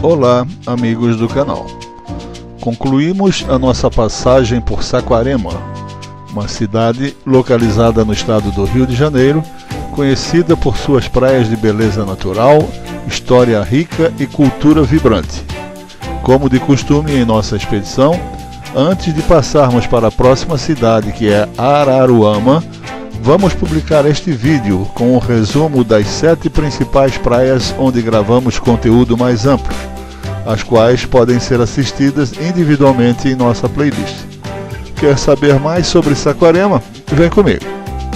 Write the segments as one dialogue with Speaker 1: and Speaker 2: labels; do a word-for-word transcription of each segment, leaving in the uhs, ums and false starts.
Speaker 1: Olá, amigos do canal. Concluímos a nossa passagem por Saquarema, uma cidade localizada no estado do Rio de Janeiro, conhecida por suas praias de beleza natural, história rica e cultura vibrante. Como de costume em nossa expedição, antes de passarmos para a próxima cidade, que é Araruama, vamos publicar este vídeo com um resumo das sete principais praias onde gravamos conteúdo mais amplo, as quais podem ser assistidas individualmente em nossa playlist. Quer saber mais sobre Saquarema? Vem comigo!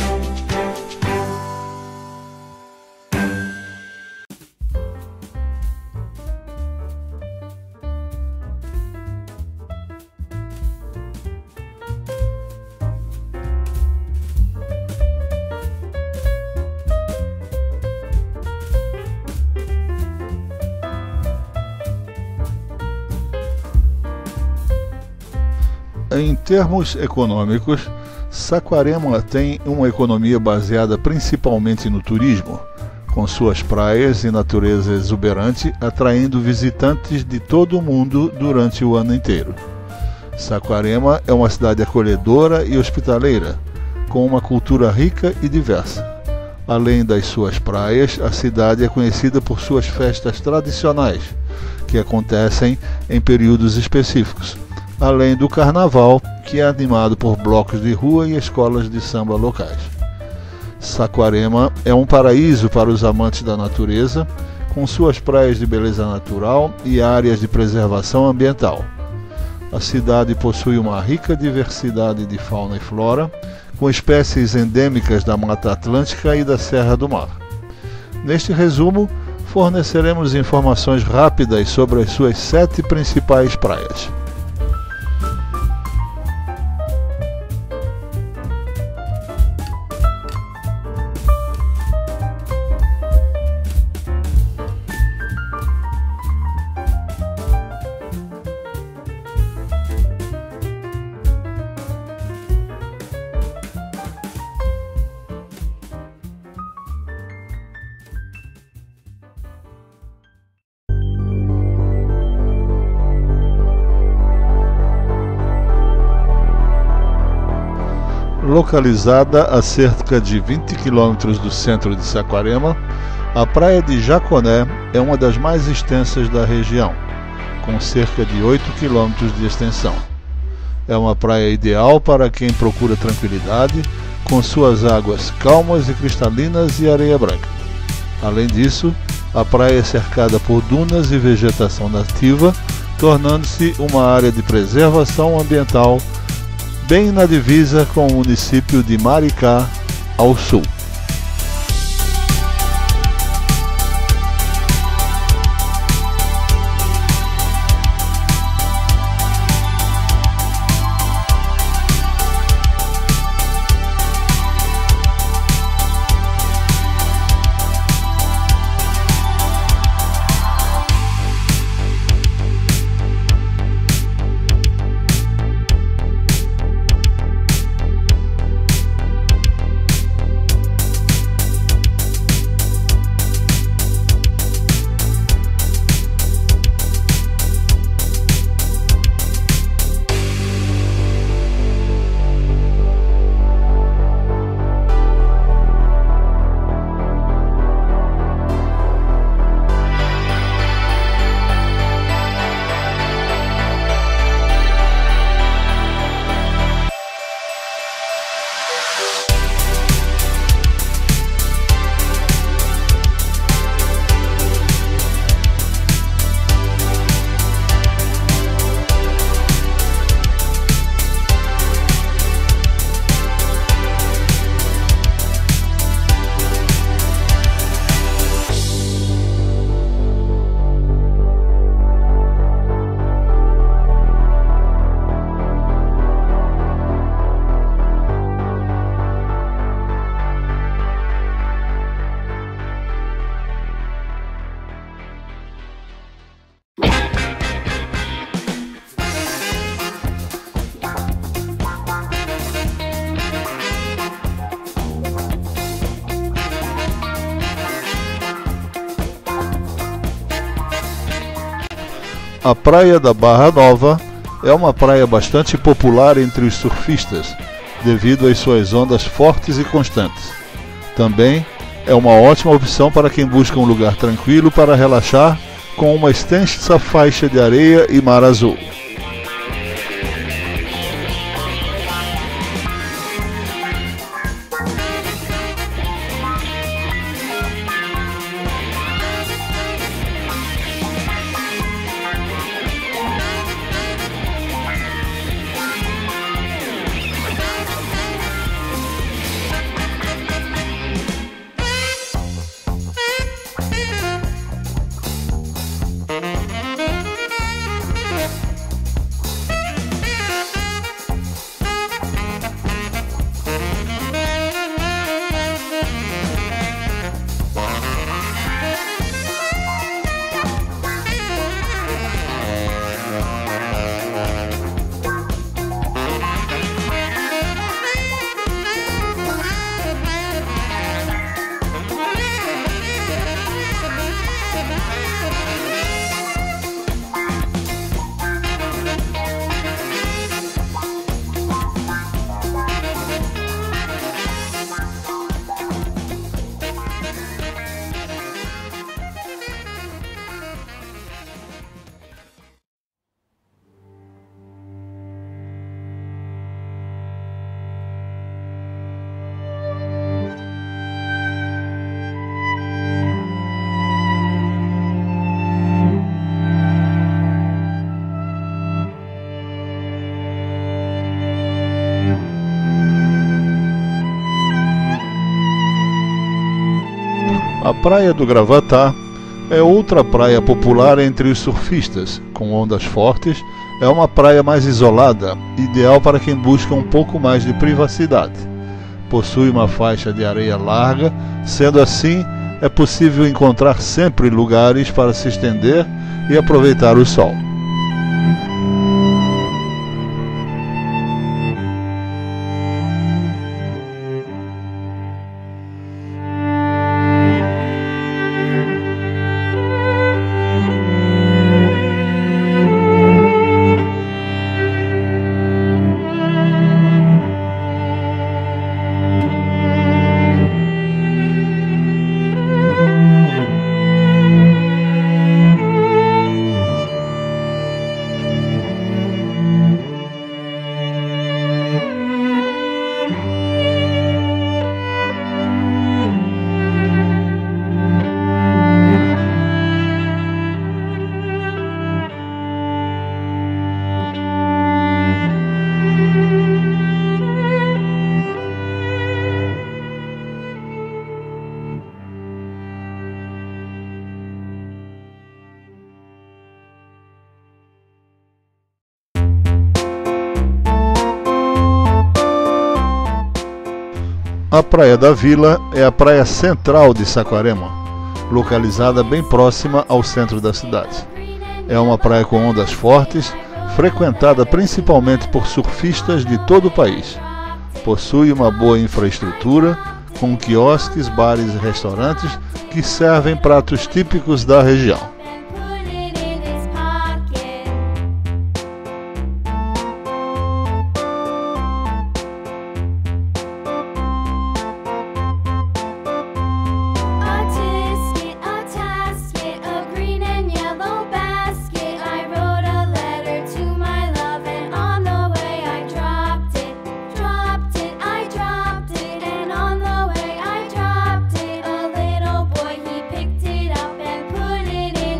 Speaker 1: Em termos econômicos, Saquarema tem uma economia baseada principalmente no turismo, com suas praias e natureza exuberante atraindo visitantes de todo o mundo durante o ano inteiro. Saquarema é uma cidade acolhedora e hospitaleira, com uma cultura rica e diversa. Além das suas praias, a cidade é conhecida por suas festas tradicionais, que acontecem em períodos específicos, além do carnaval, que é animado por blocos de rua e escolas de samba locais. Saquarema é um paraíso para os amantes da natureza, com suas praias de beleza natural e áreas de preservação ambiental. A cidade possui uma rica diversidade de fauna e flora, com espécies endêmicas da Mata Atlântica e da Serra do Mar. Neste resumo, forneceremos informações rápidas sobre as suas sete principais praias. Localizada a cerca de vinte quilômetros do centro de Saquarema, a praia de Jaconé é uma das mais extensas da região, com cerca de oito quilômetros de extensão. É uma praia ideal para quem procura tranquilidade, com suas águas calmas e cristalinas e areia branca. Além disso, a praia é cercada por dunas e vegetação nativa, tornando-se uma área de preservação ambiental bem na divisa com o município de Maricá, ao sul. A praia da Barra Nova é uma praia bastante popular entre os surfistas, devido às suas ondas fortes e constantes. Também é uma ótima opção para quem busca um lugar tranquilo para relaxar, com uma extensa faixa de areia e mar azul. A Praia do Gravatá é outra praia popular entre os surfistas, com ondas fortes. É uma praia mais isolada, ideal para quem busca um pouco mais de privacidade. Possui uma faixa de areia larga, sendo assim, é possível encontrar sempre lugares para se estender e aproveitar o sol. A Praia da Vila é a praia central de Saquarema, localizada bem próxima ao centro da cidade. É uma praia com ondas fortes, frequentada principalmente por surfistas de todo o país. Possui uma boa infraestrutura, com quiosques, bares e restaurantes que servem pratos típicos da região.
Speaker 2: Picked it up and put it in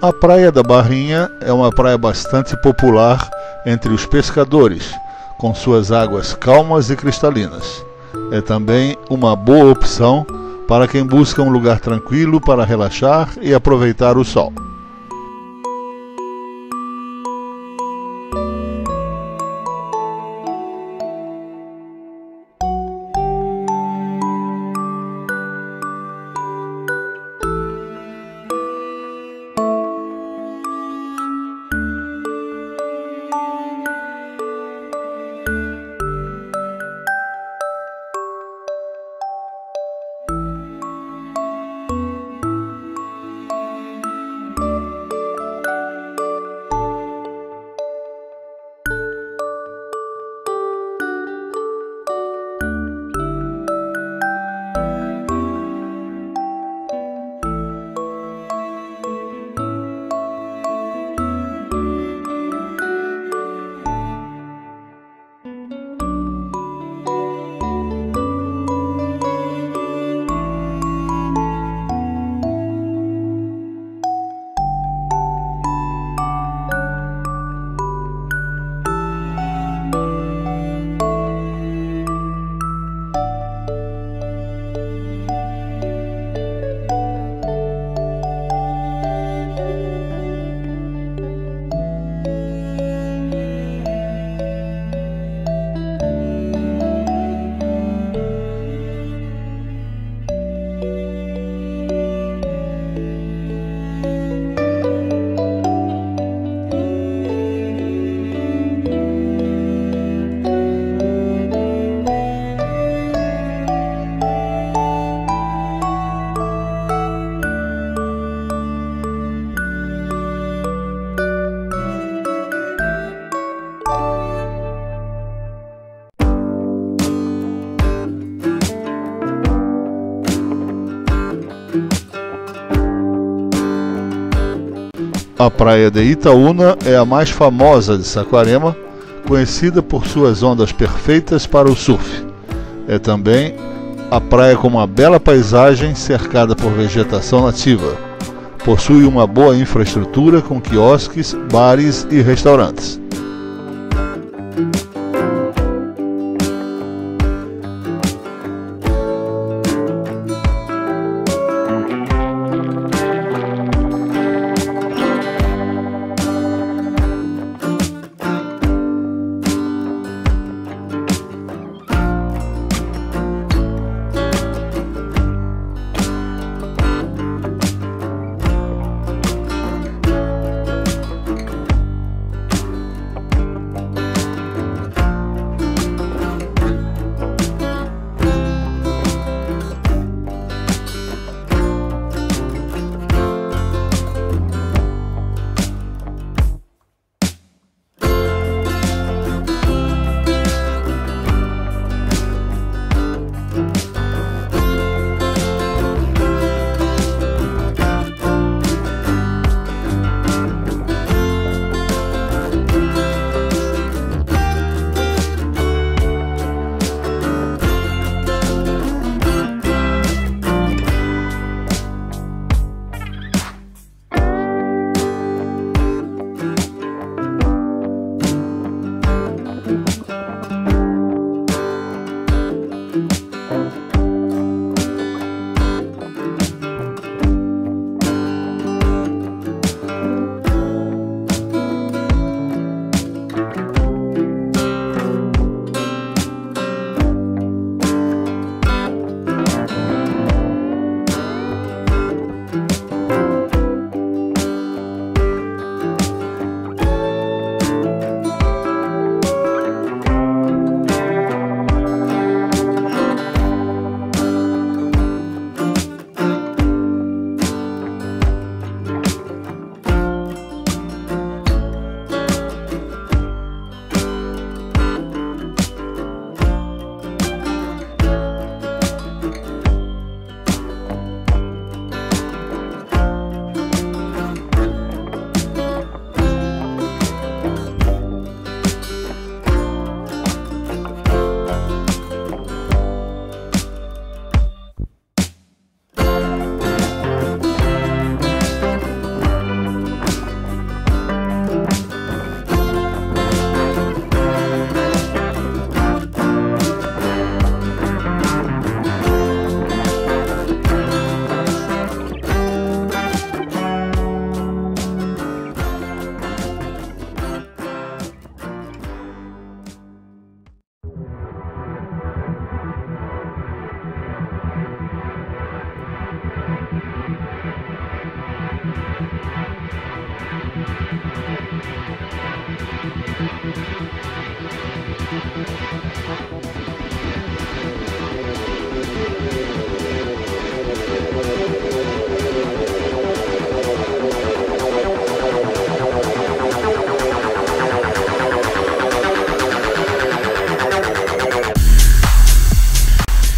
Speaker 1: A Praia da Barrinha é uma praia bastante popular entre os pescadores, com suas águas calmas e cristalinas. É também uma boa opção para quem busca um lugar tranquilo para relaxar e aproveitar o sol. A praia de Itaúna é a mais famosa de Saquarema, conhecida por suas ondas perfeitas para o surf. É também a praia com uma bela paisagem cercada por vegetação nativa. Possui uma boa infraestrutura com quiosques, bares e restaurantes.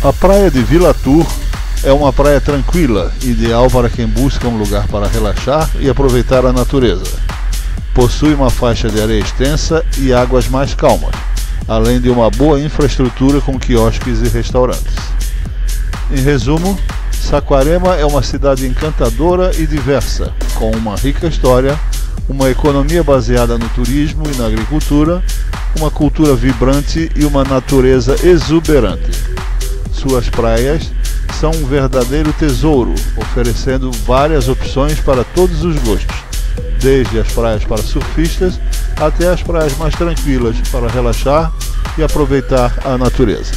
Speaker 1: A praia de Vila Tur é uma praia tranquila, ideal para quem busca um lugar para relaxar e aproveitar a natureza. Possui uma faixa de areia extensa e águas mais calmas, além de uma boa infraestrutura com quiosques e restaurantes. Em resumo, Saquarema é uma cidade encantadora e diversa, com uma rica história, uma economia baseada no turismo e na agricultura, uma cultura vibrante e uma natureza exuberante. Suas praias são um verdadeiro tesouro, oferecendo várias opções para todos os gostos, desde as praias para surfistas até as praias mais tranquilas para relaxar e aproveitar a natureza.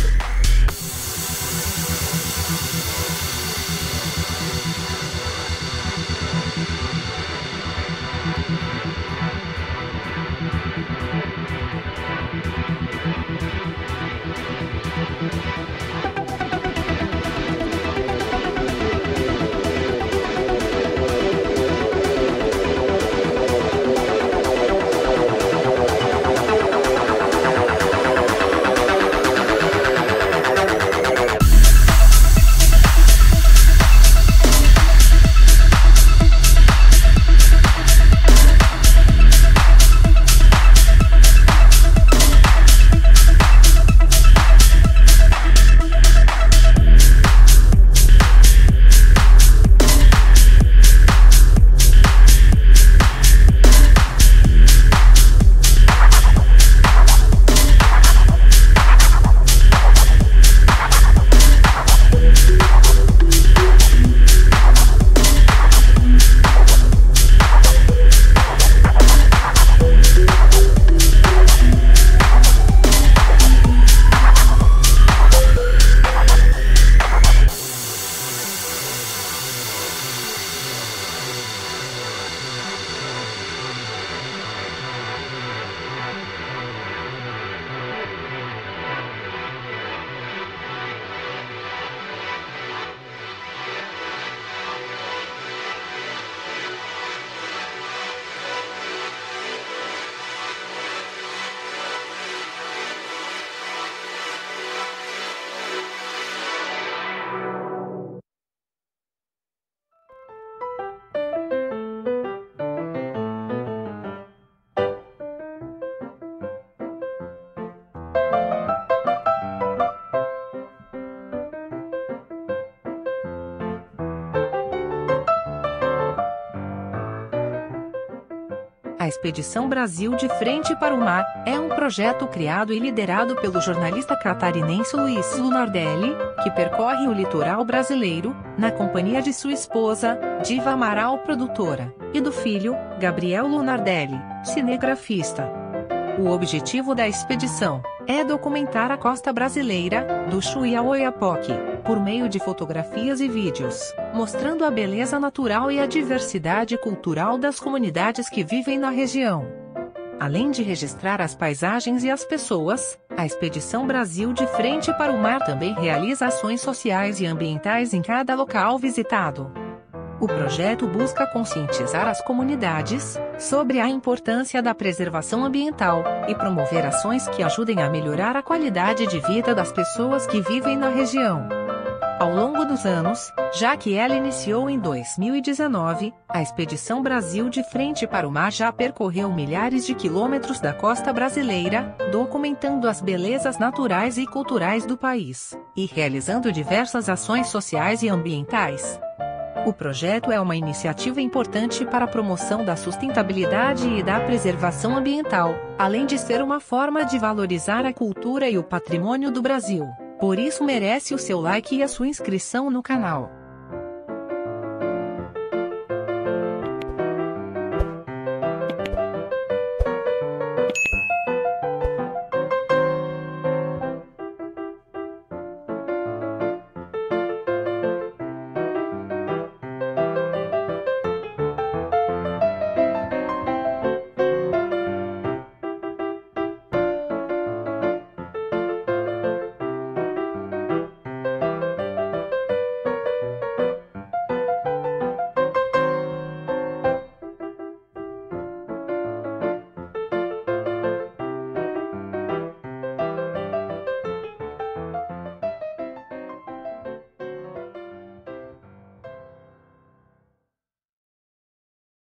Speaker 2: A Expedição Brasil de Frente para o Mar é um projeto criado e liderado pelo jornalista catarinense Luiz Lunardelli, que percorre o litoral brasileiro, na companhia de sua esposa, Diva Amaral, produtora, e do filho, Gabriel Lunardelli, cinegrafista. O objetivo da expedição é documentar a costa brasileira, do Chuí ao Oiapoque, por meio de fotografias e vídeos, mostrando a beleza natural e a diversidade cultural das comunidades que vivem na região. Além de registrar as paisagens e as pessoas, a Expedição Brasil de Frente para o Mar também realiza ações sociais e ambientais em cada local visitado. O projeto busca conscientizar as comunidades sobre a importância da preservação ambiental e promover ações que ajudem a melhorar a qualidade de vida das pessoas que vivem na região. Ao longo dos anos, já que ela iniciou em dois mil e dezenove, a Expedição Brasil de Frente para o Mar já percorreu milhares de quilômetros da costa brasileira, documentando as belezas naturais e culturais do país, e realizando diversas ações sociais e ambientais. O projeto é uma iniciativa importante para a promoção da sustentabilidade e da preservação ambiental, além de ser uma forma de valorizar a cultura e o patrimônio do Brasil. Por isso merece o seu like e a sua inscrição no canal.